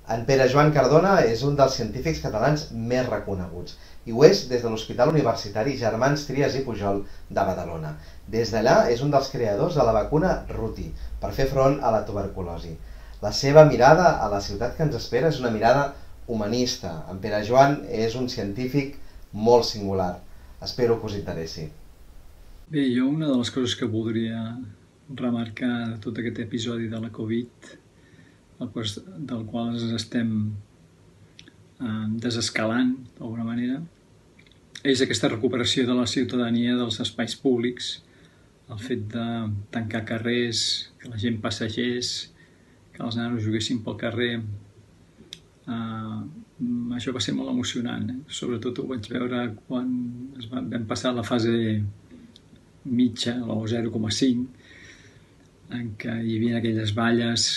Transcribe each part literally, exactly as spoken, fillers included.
En Pere Joan Cardona és un dels científics catalans més reconeguts i ho és des de l'Hospital Universitari Germans Trias i Pujol de Badalona. Des d'allà és un dels creadors de la vacuna Ruti per fer front a la tuberculosi. La seva mirada a la ciutat que ens espera és una mirada humanista. En Pere Joan és un científic molt singular. Espero que us interessi. Bé, jo una de les coses que voldria remarcar de tot aquest episodi de la Covid, del qual ens estem eh, desescalant d'alguna manera, és aquesta recuperació de la ciutadania dels espais públics, el fet de tancar carrers, que la gent passegés, que els nanos juguessin pel carrer. Eh, això va ser molt emocionant, eh? Sobretot ho vaig veure quan es va, vam passar la fase mitja, o zero coma cinc, en què hi havia aquelles valles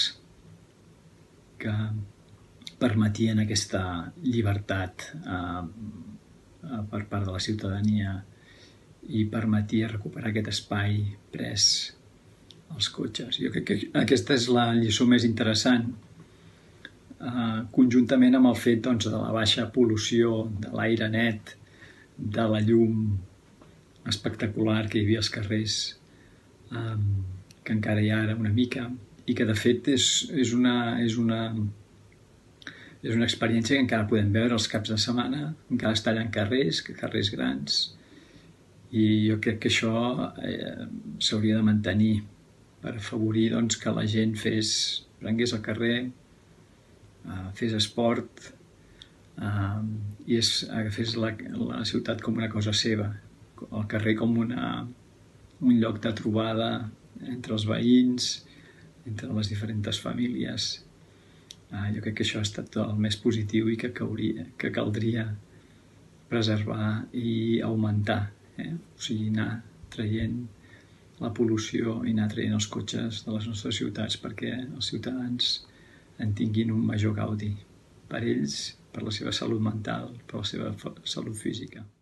que permetien aquesta llibertat eh, per part de la ciutadania i permetia recuperar aquest espai pres als cotxes. Jo crec que aquesta és la lliçó més interessant, eh, conjuntament amb el fet doncs, de la baixa pol·lució, de l'aire net, de la llum espectacular que hi havia als carrers, eh, que encara hi ha ara una mica, i que de fet és, és, una, és, una, és una experiència que encara podem veure els caps de setmana, encara es tallen carrers, carrers grans, i jo crec que això eh, s'hauria de mantenir per afavorir doncs, que la gent fes, prengués al carrer, eh, fes esport eh, i es, agafés la, la ciutat com una cosa seva, el carrer com una, un lloc de trobada entre els veïns, entre les diferents famílies. Uh, jo crec que això ha estat el més positiu i que, cauria, que caldria preservar i augmentar. Eh? O sigui, anar traient la pol·lució i anar traient els cotxes de les nostres ciutats perquè els ciutadans en tinguin un major gaudi per ells, per la seva salut mental, per la seva salut física.